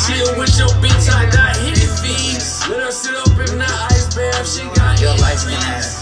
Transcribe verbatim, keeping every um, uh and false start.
chill with your bitch, I got hidden fees. Let her sit up in the ice bath, she got your life in ass.